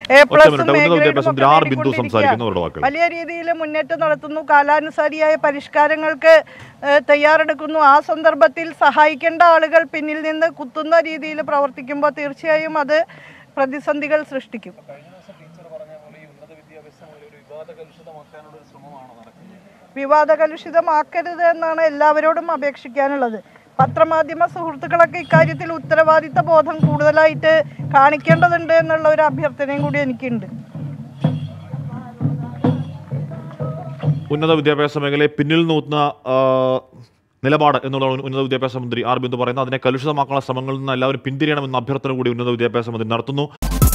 വലിയ രീതിയിൽ മുന്നേറ്റം നടത്തുന്നു, കാലാനുസാരിയായ പരിഷ്കാരങ്ങൾക്ക് തയ്യാറെടുക്കുന്നു. ആ സന്ദർഭത്തിൽ സഹായിക്കേണ്ട ആളുകൾ പിന്നിൽ നിന്ന് കുത്തുന്ന രീതിയിൽ പ്രവർത്തിക്കുമ്പോൾ തീർച്ചയായും അത് പ്രതിസന്ധികൾ സൃഷ്ടിക്കും. വിവാദകലുഷിതമാക്കരുത് എന്നാണ് എല്ലാവരോടും അപേക്ഷിക്കാനുള്ളത്. പത്രമാധ്യമ സുഹൃത്തുക്കളൊക്കെ ഇക്കാര്യത്തിൽ ഉത്തരവാദിത്ത ബോധം കൂടുതലായിട്ട് കാണിക്കേണ്ടതുണ്ട് എന്നുള്ള ഒരു അഭ്യർത്ഥനയും കൂടി എനിക്കുണ്ട്. ഉന്നത വിദ്യാഭ്യാസ മേഖലയെ പിന്നിൽ നൂത്തുന്ന നിലപാട് എന്നുള്ള ഉന്നത വിദ്യാഭ്യാസ മന്ത്രി ആർ ബിന്ദു പറയുന്നത് അതിനെ കലുഷിതമാക്കാനുള്ള ശ്രമങ്ങളിൽ നിന്ന് എല്ലാവരും പിന്തിരിയണമെന്ന അഭ്യർത്ഥന കൂടി ഉന്നത വിദ്യാഭ്യാസ മന്ത്രി നടത്തുന്നു.